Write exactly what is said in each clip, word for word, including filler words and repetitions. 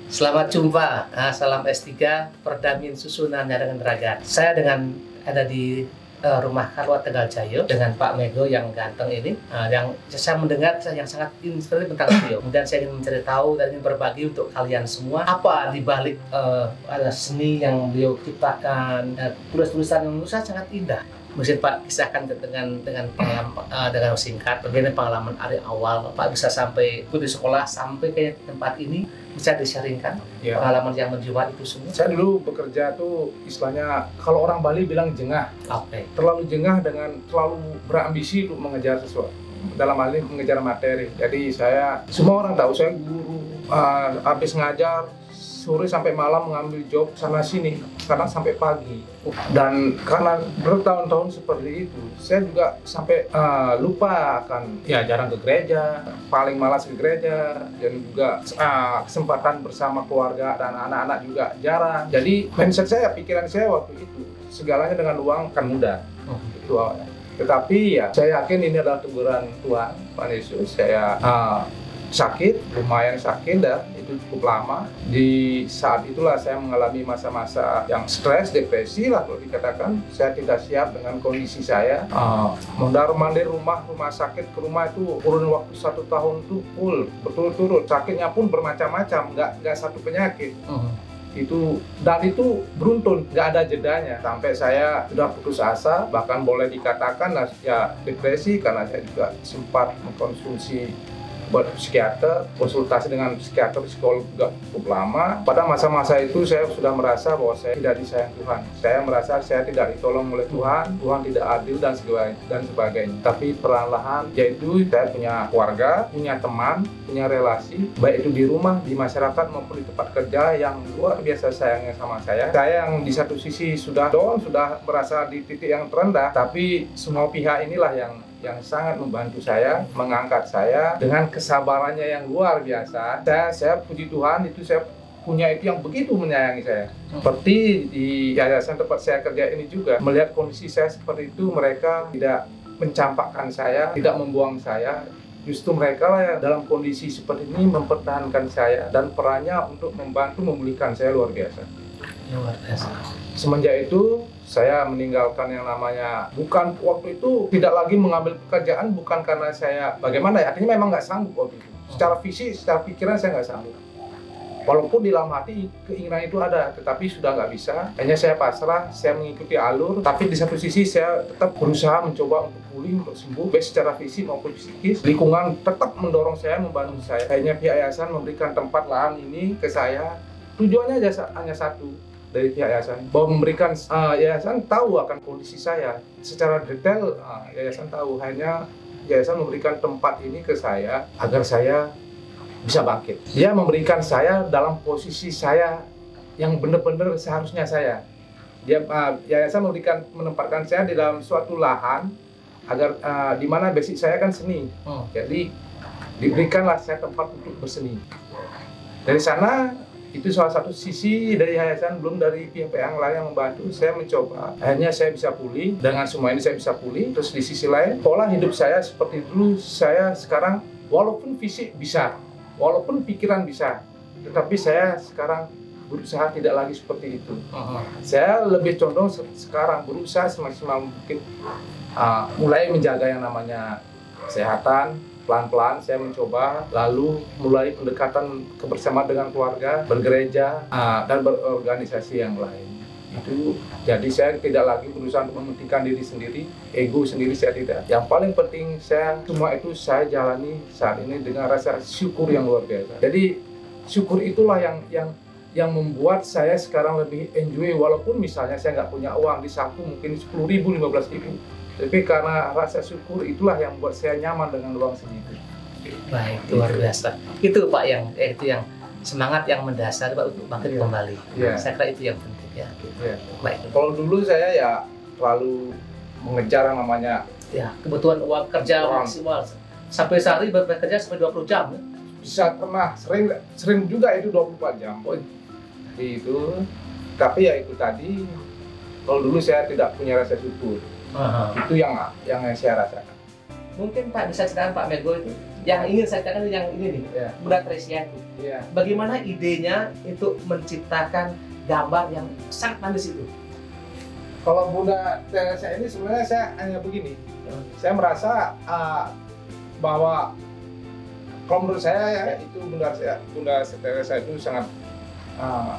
Selamat jumpa, ah, salam S tiga, Perdamin Susunan dengan Raga. Saya dengan ada di uh, rumah Karwa Tegal Jayo dengan Pak Mego yang ganteng ini, uh, yang saya mendengar yang sangat inspiratif tentang beliau. Kemudian saya ingin mencari tahu dan ingin berbagi untuk kalian semua apa di balik uh, ada seni yang beliau ciptakan, uh, tulis-tulisan yang menurut saya sangat indah. Mungkin Pak kisahkan dengan dengan pengalaman uh, dengan singkat bagaimana pengalaman dari awal Pak bisa sampai di sekolah sampai ke tempat ini, bisa disharingkan ya. Pengalaman yang menjiwa itu semua. Saya dulu bekerja tuh istilahnya kalau orang Bali bilang jengah. Oke. Okay. Terlalu jengah dengan terlalu berambisi untuk mengejar sesuatu. Dalam hal ini mengejar materi. Jadi saya semua orang tahu saya guru, uh, habis ngajar sore sampai malam mengambil job sana sini, kadang sampai pagi. Dan karena bertahun-tahun seperti itu, saya juga sampai uh, lupa akan ya jarang ke gereja, paling malas ke gereja, dan juga uh, kesempatan bersama keluarga dan anak-anak juga jarang. Jadi mindset saya, pikiran saya waktu itu segalanya dengan uang akan mudah. Oh. Itu awalnya. Tetapi ya saya yakin ini adalah teguran Tuhan, Pak Yesus. Saya uh, sakit, lumayan sakit dan itu cukup lama. Di saat itulah saya mengalami masa-masa yang stres, depresi lah kalau dikatakan. Saya tidak siap dengan kondisi saya. Uh, mondar-mandir rumah, rumah sakit ke rumah itu kurun waktu satu tahun itu full, betul-betul. Sakitnya pun bermacam-macam, nggak nggak satu penyakit. Uh-huh. Itu dan itu beruntun, nggak ada jedanya sampai saya sudah putus asa, bahkan boleh dikatakan ya depresi karena saya juga sempat mengkonsumsi buat psikiater, konsultasi dengan psikiater, psikolog juga cukup lama. Pada masa-masa itu saya sudah merasa bahwa saya tidak disayang Tuhan. Saya merasa saya tidak ditolong oleh Tuhan, Tuhan tidak adil dan sebagainya. Dan sebagainya. Tapi perlahan-lahan, yaitu saya punya keluarga, punya teman, punya relasi, baik itu di rumah, di masyarakat maupun di tempat kerja yang luar biasa sayangnya sama saya. Saya yang di satu sisi sudah down, sudah merasa di titik yang terendah, tapi semua pihak inilah yang yang sangat membantu saya, mengangkat saya dengan kesabarannya yang luar biasa. Saya, saya puji Tuhan itu saya punya itu yang begitu menyayangi saya. Seperti di yayasan tempat saya kerja ini juga, melihat kondisi saya seperti itu, mereka tidak mencampakkan saya, tidak membuang saya. Justru mereka lah yang dalam kondisi seperti ini mempertahankan saya dan perannya untuk membantu memulihkan saya luar biasa. Luar biasa. Semenjak itu saya meninggalkan yang namanya, bukan waktu itu tidak lagi mengambil pekerjaan bukan karena saya bagaimana ya, artinya memang nggak sanggup waktu itu. Secara fisik, secara pikiran saya nggak sanggup. Walaupun di dalam hati keinginan itu ada, tetapi sudah nggak bisa. Hanya saya pasrah, saya mengikuti alur. Tapi di satu sisi saya tetap berusaha mencoba untuk pulih, untuk sembuh, baik secara fisik maupun psikis. Lingkungan tetap mendorong saya, membantu saya. Akhirnya pihak yayasan memberikan tempat lahan ini ke saya. Tujuannya hanya satu dari pihak yayasan, bahwa memberikan uh, yayasan tahu akan kondisi saya secara detail. Uh, yayasan tahu, hanya yayasan memberikan tempat ini ke saya agar saya bisa bangkit. Dia memberikan saya dalam posisi saya yang benar-benar seharusnya saya. Dia uh, yayasan memberikan menempatkan saya di dalam suatu lahan agar uh, di mana basic saya kan seni. Hmm. Jadi diberikanlah saya tempat untuk berseni. Dari sana itu salah satu sisi dari yayasan, belum dari pihak-pihak yang lain yang membantu. Saya mencoba, akhirnya saya bisa pulih. Dengan semua ini saya bisa pulih. Terus di sisi lain, pola hidup saya seperti dulu, saya sekarang walaupun fisik bisa, walaupun pikiran bisa, tetapi saya sekarang berusaha tidak lagi seperti itu. Uh-huh. Saya lebih condong sekarang berusaha semaksimal mungkin uh, mulai menjaga yang namanya kesehatan. Pelan-pelan saya mencoba, lalu mulai pendekatan kebersamaan dengan keluarga, bergereja, uh, dan berorganisasi yang lain. Itu jadi saya tidak lagi berusaha untuk mementingkan diri sendiri, ego sendiri saya tidak. Yang paling penting saya, semua itu saya jalani saat ini dengan rasa syukur yang luar biasa. Jadi syukur itulah yang yang yang membuat saya sekarang lebih enjoy, walaupun misalnya saya nggak punya uang di saku mungkin sepuluh ribu, lima belas ribu. Tapi karena rasa syukur itulah yang membuat saya nyaman dengan uang segitu. Baik, luar biasa. Itu Pak yang eh, itu yang semangat yang mendasar Pak untuk bangkit yeah. kembali. Yeah. Saya kira itu yang penting ya. Yeah. Baik. Kalau dulu saya ya terlalu mengejar yang namanya ya kebutuhan uang kerja uang. maksimal. Sampai sehari bekerja sampai dua puluh jam. Ya? Bisa pernah, sering sering juga itu dua puluh empat jam. Oh, itu. Tapi ya itu tadi, kalau dulu saya tidak punya rasa syukur. Uh-huh. Itu yang yang saya rasakan. mungkin Pak bisa ceritakan Pak Mego itu yang ingin saya ceritakan yang ini nih, Ya. Bunda Tresia itu. Ya. Bagaimana idenya itu menciptakan gambar yang sangat manis itu? Kalau Bunda Teresa ini sebenarnya saya hanya begini, Hmm. saya merasa uh, bahwa kalau menurut saya ya itu Bunda Bunda Teresa itu sangat uh,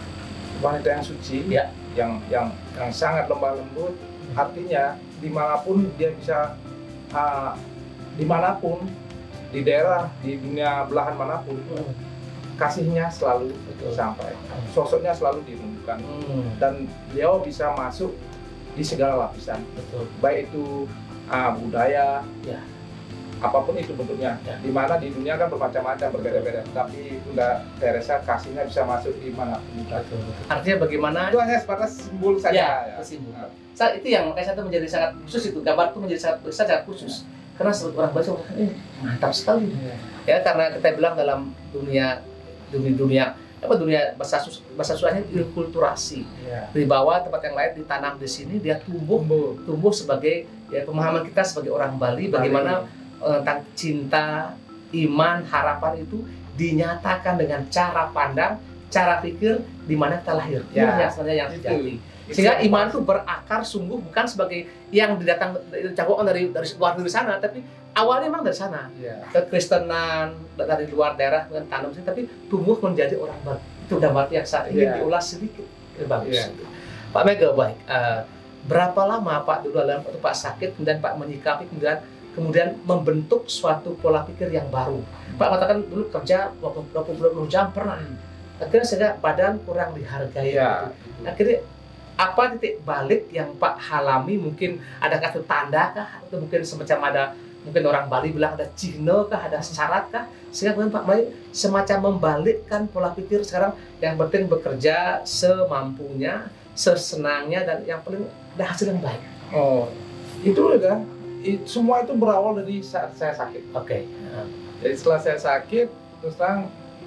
wanita yang suci, Ya. yang yang yang sangat lemah lembut. Artinya dimanapun dia bisa, uh, dimanapun di daerah di dunia belahan manapun, Hmm. kasihnya selalu Betul. sampai, sosoknya selalu dirindukan. Hmm. Dan beliau bisa masuk di segala lapisan, Betul. baik itu uh, budaya, Ya. apapun itu bentuknya. Ya. Di mana di dunia kan bermacam-macam, berbeda-beda. Tapi Bunda Teresa kasihnya bisa masuk di mana pun. Betul, betul. Artinya bagaimana? Itu hanya sebatas simbol saja. Ya, Ya. itu simbol. Nah, Saat itu yang makanya satu menjadi sangat khusus itu gambar itu menjadi sangat besar, sangat khusus. Karena sebagai orang baca, eh, mantap sekali. ya. Ya karena kita bilang dalam dunia dunia dunia apa dunia bahasa sus- bahasa Sundanya kulturasi. Ya. Di bawah tempat yang lain ditanam di sini dia tumbuh Tumbuh. tumbuh sebagai ya pemahaman kita sebagai orang Bali Bali. bagaimana eh, tentang cinta, iman, harapan itu dinyatakan dengan cara pandang, cara pikir di mana kita lahir. Ya, Itu yang sebenarnya yang itu. terjadi. Itu Sehingga yang iman pas. itu berakar sungguh bukan sebagai yang didatang cakupan dari dari luar dari sana, tapi awalnya memang dari sana. Ya. Kekristenan dari luar daerah dengan tanam sini, tapi tumbuh menjadi orang baru. Itu gambar yang saya ingin Ya. diulas sedikit. Ya, bagus. Ya. Pak Mega, baik. Eh, berapa lama Pak dulu dalam waktu Pak sakit, kemudian Pak menyikapi, kemudian kemudian membentuk suatu pola pikir yang baru. Pak katakan dulu kerja dua puluh jam pernah. Akhirnya sehingga badan kurang dihargai. Ya. Gitu. Akhirnya apa titik balik yang Pak alami? Mungkin ada satu tanda kah? Atau mungkin semacam ada, mungkin orang Bali bilang ada cihno kah? Ada syarat kah? Sehingga kemudian Pak mulai semacam membalikkan pola pikir sekarang yang penting bekerja semampunya, sesenangnya, dan yang paling ada hasil yang baik. Oh, itu udah. It, semua itu berawal dari saat saya sakit. Oke. Jadi setelah saya sakit, terus terang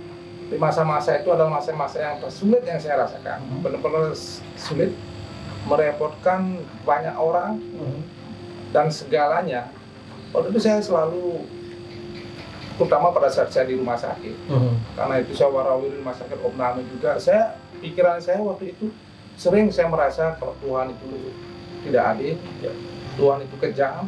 di masa-masa itu adalah masa-masa yang tersulit yang saya rasakan. Hmm. Benar-benar sulit, merepotkan banyak orang dan segalanya. Waktu itu saya selalu, terutama pada saat saya di rumah sakit, karena itu saya warawiri rumah sakit opname juga. Saya pikiran saya waktu itu sering saya merasa kalau Tuhan itu tidak adil, Tuhan itu kejam.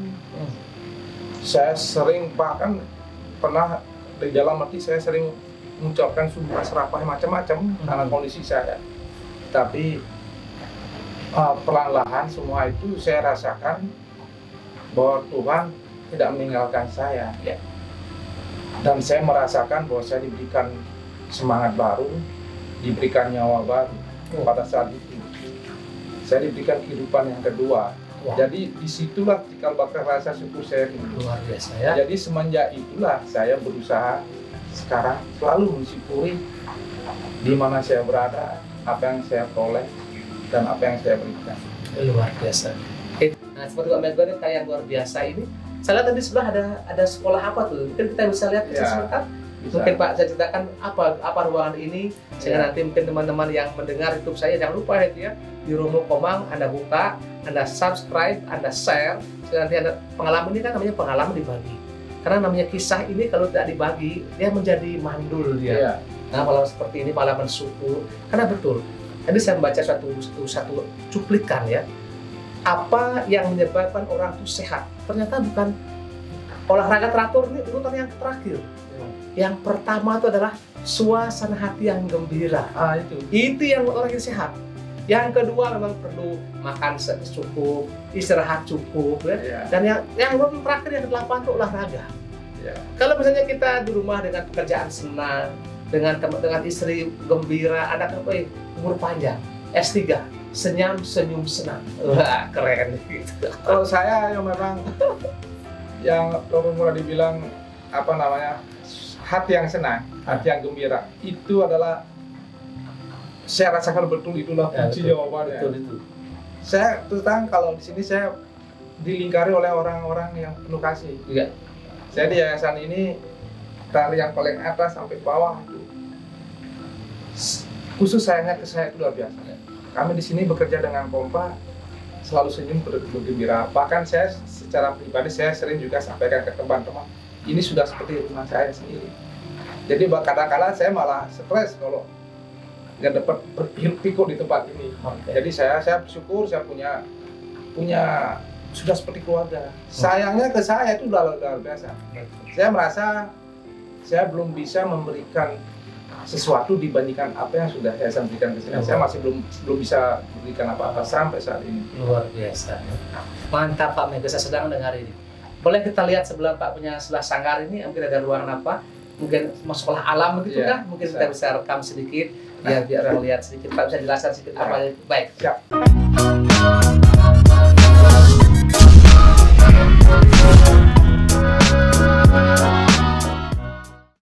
Saya sering bahkan pernah di dalam hati saya sering mengucapkan sumpah serapah macam-macam Hmm. karena kondisi saya. Tapi uh, perlahan-lahan semua itu saya rasakan bahwa Tuhan tidak meninggalkan saya. Ya. Dan saya merasakan bahwa saya diberikan semangat baru, diberikan nyawa baru pada saat itu. Saya diberikan kehidupan yang kedua. Wah. Jadi disitulah cikal bakal rasa syukur saya timbul. Luar biasa ya. Jadi semenjak itulah saya berusaha sekarang selalu mensyukuri di mana saya berada, apa yang saya peroleh, dan apa yang saya berikan. Luar biasa. Oke. Nah, seperti Pak Mega ini kayak yang luar biasa ini. Saya lihat tadi sebelah ada ada sekolah apa tuh? Mungkin kita bisa lihat Ya, sebentar. bisa. Mungkin Pak saya ceritakan apa apa ruangan ini sehingga Ya. nanti mungkin teman-teman yang mendengar YouTube saya jangan lupa ya, di Romo Komang Anda buka, Anda subscribe, Anda share, sehingga nanti Anda pengalaman ini kan namanya pengalaman dibagi. Karena namanya kisah ini kalau tidak dibagi dia menjadi mandul dia. Iya. Nah, kalau seperti ini pengalaman syukur, karena betul. Tadi saya membaca satu satu, satu cuplikan ya. Apa yang menyebabkan orang itu sehat? Ternyata bukan olahraga teratur ini urutan yang terakhir. Yang pertama itu adalah suasana hati yang gembira. Ah itu. Itu yang orang yang sehat. Yang kedua memang perlu makan cukup, istirahat cukup, ya. Iya. Dan yang yang terakhir yang kedelapan itu olahraga. Iya. Kalau misalnya kita di rumah dengan pekerjaan senang, dengan tem- dengan istri gembira, anak eh, umur panjang, S tiga, senyum senyum senang. Wah, keren gitu. Kalau saya yang memang yang kalau mulai dibilang apa namanya hati yang senang, hati yang gembira, itu adalah saya rasakan betul itulah Ya, kunci betul. jawabannya. Betul itu. Saya terus terang kalau di sini saya dilingkari oleh orang-orang yang penuh kasih. Iya. Saya di yayasan ini dari yang paling atas sampai bawah itu khusus sayangnya ke saya itu luar biasa. Kami di sini bekerja dengan kompak, selalu senyum, bergembira. Bahkan saya secara pribadi saya sering juga sampaikan ke teman-teman, ini sudah seperti rumah saya sendiri. Jadi kadang-kadang saya malah stres kalau nggak dapat berpikir di tempat ini. Okay. Jadi saya saya bersyukur saya punya punya sudah seperti keluarga. Sayangnya ke saya itu udah luar biasa. Saya merasa saya belum bisa memberikan sesuatu dibandingkan apa yang sudah saya berikan ke sini. Saya masih belum belum bisa memberikan apa-apa sampai saat ini. Luar biasa. Mantap Pak Mego, saya sedang dengar ini. Boleh kita lihat sebelah Pak punya sebelah sanggar ini, mungkin ada ruangan apa? Mungkin mau sekolah alam gitu Ya, kah? Mungkin kita bisa rekam sedikit biar biar orang lihat sedikit. Pak bisa jelaskan sedikit apa? Baik. Siap.